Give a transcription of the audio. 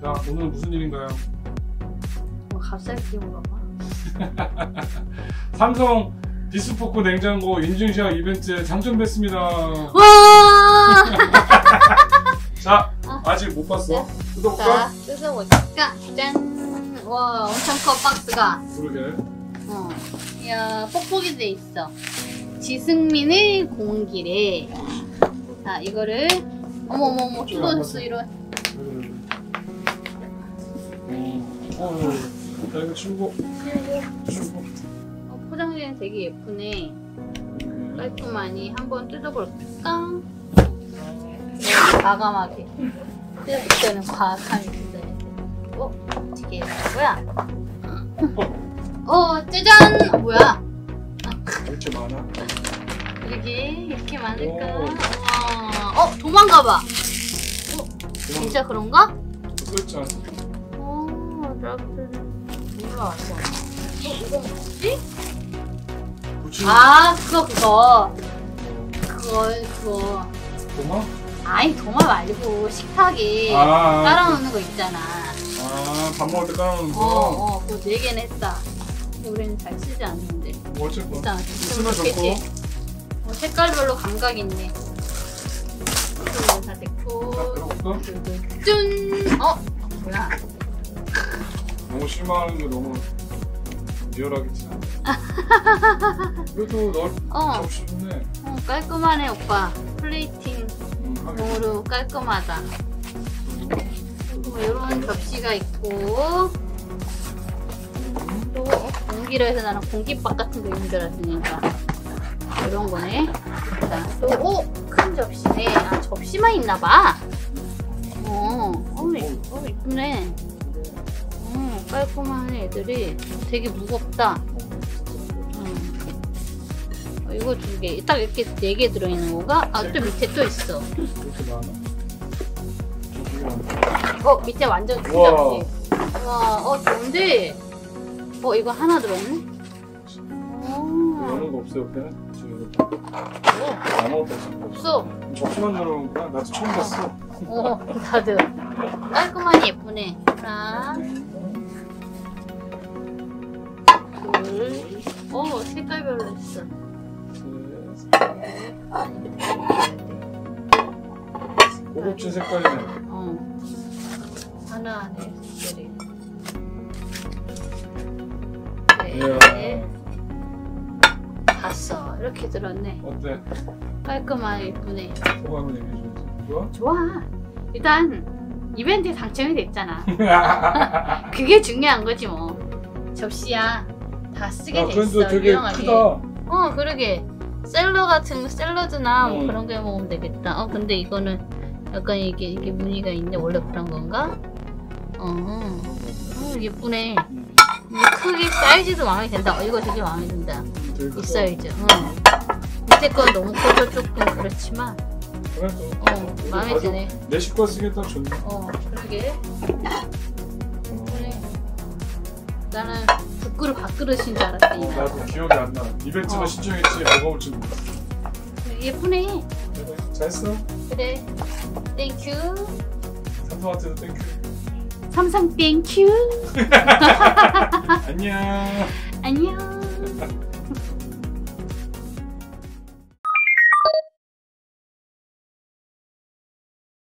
자, 오늘 무슨 일인가요? 갑자기 물어봐. 삼성 디스포크 냉장고 인증샷 이벤트에 당첨됐습니다. 와! 자, 아직 못 봤어. 뜯어볼까? 자, 뜯어볼까? 짠! 와, 엄청 커 박스가. 그러게. 야, 뽁뽁이 돼 있어. 지승민의 공기래. 자, 이거를 어머머머 뜯어줬어 이런. 자, 이거 출고. 포장지는 되게 예쁘네. 깔끔하니 한번 뜯어볼까? 과감하게 뜯을 때는 과감히 뜯어야 돼. 어떻게 뭐야? 짜잔! 뭐야? 이렇게 많아? 이렇게 많을까? 우와. 도망가봐. 진짜 그런가? 그렇잖아. 올라왔어. 이거 뭐지? 부추. 그거. 도마? 아니, 도마 말고 식탁에 깔아놓는 거 있잖아. 밥 먹을 때 깔아놓는 거? 그거 4개는 했다. 우리는 잘 쓰지 않는데. 뭐 어쩔 거야? 일단 쓰면 좋고. 색깔별로 감각이 있네. 이거 다 됐고. 들어볼까? 짠! 뭐야? 너무 실망하는 게 너무 리얼하겠지. 그래도 널 접시 좋네. 깔끔하네, 오빠. 플레이팅 용으로 깔끔하다. 이런 접시가 있고, 또 공기로 해서 나는 공기밥 같은 거 있는 줄 알았으니까 이런 거네. 또 큰 접시네. 접시만 있나봐. 이쁘네. 깔끔한 애들이 되게 무겁다. 이거 2개. 딱 이렇게 4개 들어있는 건가? 또 밑에 또 있어. 이렇게 많아. 밑에 완전 큰 접시. 와, 좋은데? 이거 하나 들어있네? 여는 거 없어, 옆에는? 아무것도 없어. 접시만 들어오는구나. 나도 처음 봤어. 다들. 깔끔하니 예쁘네. 하나, 둘, 색깔별로 있어. 고급진 색깔이네. 하나 안에 이야. 봤어. 이렇게 들었네. 어때? 깔끔하게 예쁘네. 소감을 얘기해줘야지. 좋아? 좋아. 일단 이벤트에 당첨이 됐잖아. 그게 중요한 거지 뭐. 접시야. 다 쓰게 됐어. 그래도 되게 유용하게. 크다. 그러게. 샐러드나 뭐 그런 거 먹으면 되겠다. 근데 이거는 약간 이게 무늬가 있는데 원래 그런 건가? 예쁘네. 크기 사이즈도 마음에 든다. 이거 되게 마음에 든다. 이 사이즈. 밑에 건 너무 커서 조금 그렇지만 그래도 마음에 드네. 내 식구가 쓰기에 딱 좋네. 그러게. 그래. 나는 국그릇 밥그릇인 줄 알았더니 나도 기억이 안 나. 이벤트가 신청했지 뭐가 올지 몰랐어. 예쁘네. 그래, 잘했어. 그래. 땡큐. 삼성한테도 땡큐. 삼성 땡큐. 안녕. 안녕.